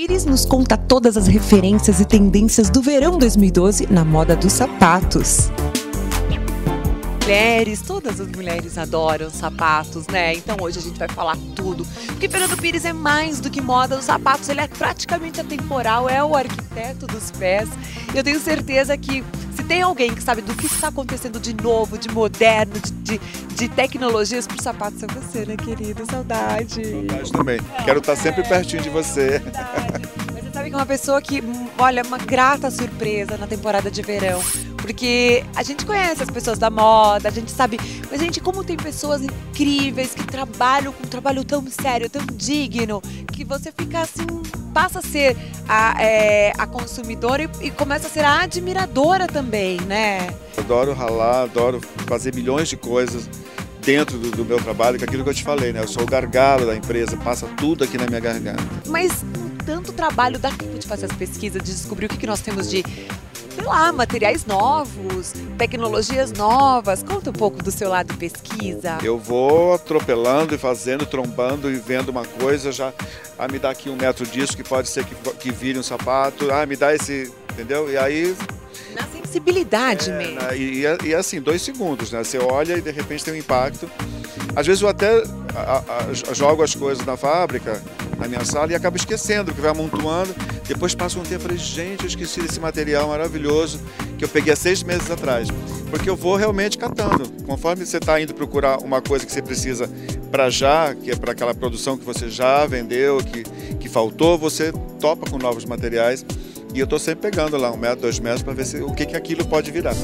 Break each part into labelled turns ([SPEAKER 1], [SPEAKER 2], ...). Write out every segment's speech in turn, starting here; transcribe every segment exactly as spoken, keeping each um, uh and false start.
[SPEAKER 1] Pires nos conta todas as referências e tendências do verão dois mil e doze na moda dos sapatos. Mulheres, todas as mulheres adoram sapatos, né? Então hoje a gente vai falar tudo. Porque Fernando Pires é mais do que moda dos sapatos, ele é praticamente atemporal, é o arquiteto dos pés. Eu tenho certeza que se tem alguém que sabe do que está acontecendo de novo, de moderno, de, de, de tecnologias para os sapatos, é você, né, querido? Saudade.
[SPEAKER 2] Saudade também. Quero estar sempre pertinho de você.
[SPEAKER 1] Verdade. Mas você sabe que é uma pessoa que, olha, uma grata surpresa na temporada de verão. Porque a gente conhece as pessoas da moda, a gente sabe, mas gente, como tem pessoas incríveis que trabalham com um trabalho tão sério, tão digno, que você fica assim, passa a ser a, é, a consumidora e, e começa a ser a admiradora também, né?
[SPEAKER 2] Adoro ralar, adoro fazer milhões de coisas dentro do, do meu trabalho, que é aquilo que eu te falei, né? Eu sou o gargalo da empresa, passa tudo aqui na minha garganta.
[SPEAKER 1] Mas com tanto trabalho, dá tempo de fazer as pesquisas, de descobrir o que, que nós temos de, sei lá, materiais novos, tecnologias novas. Conta um pouco do seu lado de pesquisa.
[SPEAKER 2] Eu vou atropelando e fazendo, trombando e vendo uma coisa, já, ah, me dá aqui um metro disso, que pode ser que, que vire um sapato, ah, me dá esse, entendeu? E aí...
[SPEAKER 1] Na sensibilidade
[SPEAKER 2] é,
[SPEAKER 1] mesmo.
[SPEAKER 2] Na, e, e assim, dois segundos, né? Você olha e de repente tem um impacto. Às vezes eu até a, a, jogo as coisas na fábrica, na minha sala, e acabo esquecendo, porque vai amontoando. Depois passa um tempo e falei, gente, eu esqueci desse material maravilhoso que eu peguei há seis meses atrás. Porque eu vou realmente catando. Conforme você está indo procurar uma coisa que você precisa para já, que é para aquela produção que você já vendeu, que, que faltou, você topa com novos materiais. E eu estou sempre pegando lá um metro, dois metros para ver se, o que, que aquilo pode virar.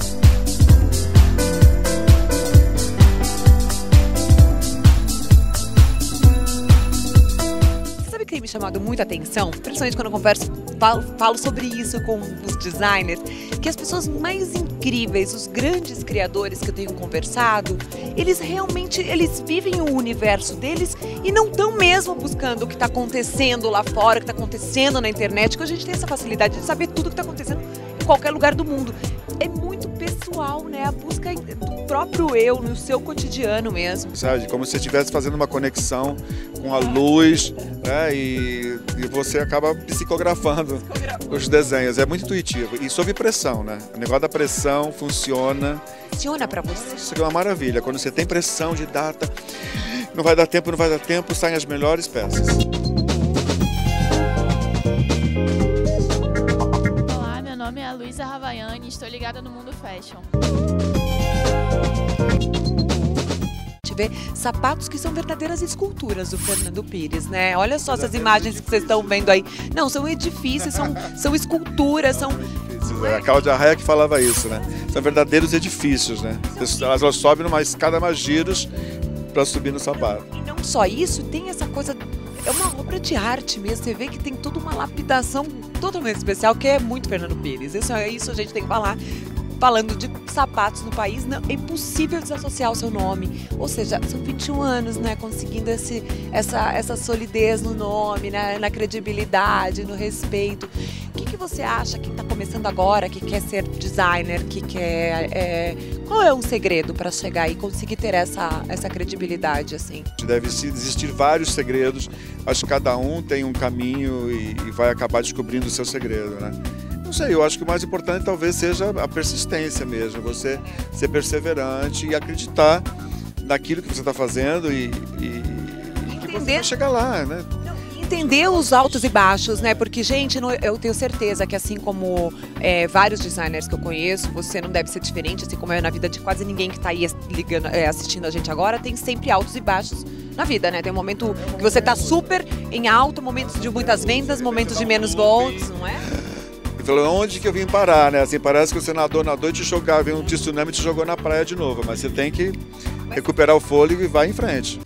[SPEAKER 1] Tem me chamado muita atenção, principalmente quando eu converso, falo, falo sobre isso com os designers, que as pessoas mais incríveis, os grandes criadores que eu tenho conversado, eles realmente, eles vivem o universo deles e não estão mesmo buscando o que está acontecendo lá fora, o que está acontecendo na internet, que a gente tem essa facilidade de saber tudo o que está acontecendo em qualquer lugar do mundo. É muito pessoal, né? A busca do próprio eu, no seu cotidiano mesmo.
[SPEAKER 2] Sabe, como se você estivesse fazendo uma conexão com a luz, né? E, e você acaba psicografando, psicografando os desenhos. É muito intuitivo. E sob pressão, né? O negócio da pressão funciona.
[SPEAKER 1] Funciona pra você?
[SPEAKER 2] Isso é uma maravilha. Quando você tem pressão de data, não vai dar tempo, não vai dar tempo, saem as melhores peças.
[SPEAKER 3] Meu nome é Luísa Ravaiani, estou ligada no mundo fashion.
[SPEAKER 1] A gente vê sapatos que são verdadeiras esculturas do Fernando Pires, né? Olha só essas imagens que vocês estão vendo aí. Não, são edifícios, são, são esculturas, são...
[SPEAKER 2] A Cláudia Raia que falava isso, né? São verdadeiros edifícios, né? Elas sobem numa escada mais giros para subir no sapato.
[SPEAKER 1] E não só isso, tem essa coisa... É uma obra de arte mesmo, você vê que tem toda uma lapidação totalmente especial, que é muito Fernando Pires. Isso, isso a gente tem que falar. Falando de sapatos no país, não, é impossível desassociar o seu nome. Ou seja, são vinte e um anos, né, conseguindo esse, essa, essa solidez no nome, né, na credibilidade, no respeito. O que, que você acha que está começando agora, que quer ser designer, que quer... É, qual é o segredo para chegar e conseguir ter essa, essa credibilidade, assim?
[SPEAKER 2] Deve existir vários segredos, acho que cada um tem um caminho e, e vai acabar descobrindo o seu segredo, né? Não sei, eu acho que o mais importante talvez seja a persistência mesmo, você ser perseverante e acreditar naquilo que você está fazendo e, e, e que você vai chegar lá, né?
[SPEAKER 1] Entender os altos e baixos, né? Porque, gente, eu tenho certeza que assim como é, vários designers que eu conheço, você não deve ser diferente, assim como é na vida de quase ninguém que está aí ligando, é, assistindo a gente agora, tem sempre altos e baixos na vida, né? Tem um momento que você está super em alto, momentos de muitas vendas, momentos de menos volts, não é?
[SPEAKER 2] Falou, onde que eu vim parar, né? Assim, parece que você nadou, nadou e te jogava, veio um tsunami e te jogou na praia de novo. Mas você tem que recuperar o fôlego e vai em frente.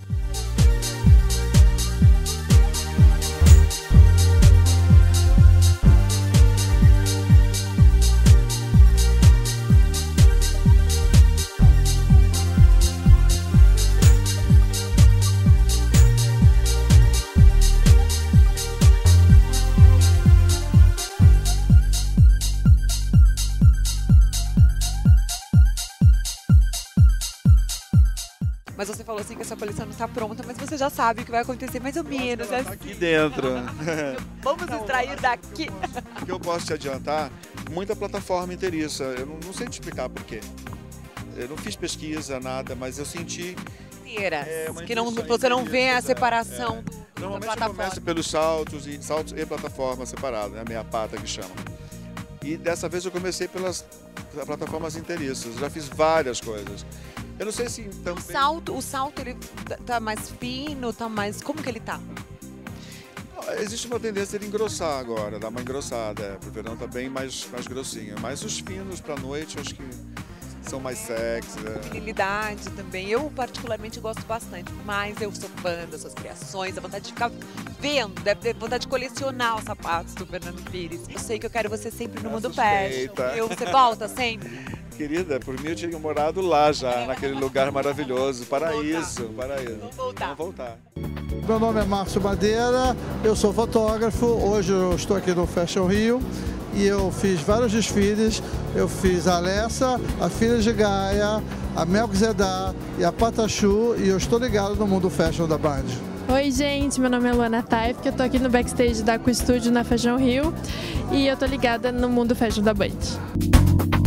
[SPEAKER 1] Mas você falou assim que a sua coleção não está pronta, mas você já sabe o que vai acontecer mais ou menos.
[SPEAKER 2] Ela tá aqui dentro.
[SPEAKER 1] Vamos extrair daqui.
[SPEAKER 2] O que eu posso te adiantar, muita plataforma inteiriça. Eu não, não sei te explicar por quê. Eu não fiz pesquisa, nada, mas eu senti...
[SPEAKER 1] Inteiras,
[SPEAKER 2] É, uma
[SPEAKER 1] que não,
[SPEAKER 2] impressão
[SPEAKER 1] você não vê a
[SPEAKER 2] inteiriça,
[SPEAKER 1] separação
[SPEAKER 2] é.
[SPEAKER 1] do, da
[SPEAKER 2] Normalmente eu
[SPEAKER 1] plataforma.
[SPEAKER 2] começo pelos saltos e, saltos e plataforma separada, né? Meia pata que chama. E dessa vez eu comecei pelas plataformas inteiriças. Já fiz várias coisas. Eu não sei se também...
[SPEAKER 1] O salto, o salto ele tá mais fino, tá mais... Como que ele tá?
[SPEAKER 2] Existe uma tendência de engrossar agora, dar uma engrossada. É, pro verão tá bem mais, mais grossinho. Mas os finos pra noite, eu acho que são mais sexy. É.
[SPEAKER 1] Utilidade também. Eu particularmente gosto bastante, mas eu sou fã das suas criações, a vontade de ficar vendo, deve ter vontade de colecionar os sapatos do Fernando Pires. Eu sei que eu quero você sempre no
[SPEAKER 2] É
[SPEAKER 1] mundo
[SPEAKER 2] suspeita.
[SPEAKER 1] fashion. Eu, você volta sempre?
[SPEAKER 2] Querida, por mim eu tinha morado lá já, naquele lugar maravilhoso. Paraíso, paraíso.
[SPEAKER 1] Vamos voltar.
[SPEAKER 2] Vamos voltar.
[SPEAKER 4] Meu nome é Márcio Madeira, eu sou fotógrafo, hoje eu estou aqui no Fashion Rio e eu fiz vários desfiles, eu fiz a Alessa, a Filha de Gaia, a Melk Zedar e a Patachu e eu estou ligado no mundo fashion da Band.
[SPEAKER 5] Oi gente, meu nome é Luana Taif, eu tô aqui no backstage da Acu Studio na Fashion Rio e eu tô ligada no mundo fashion da Band.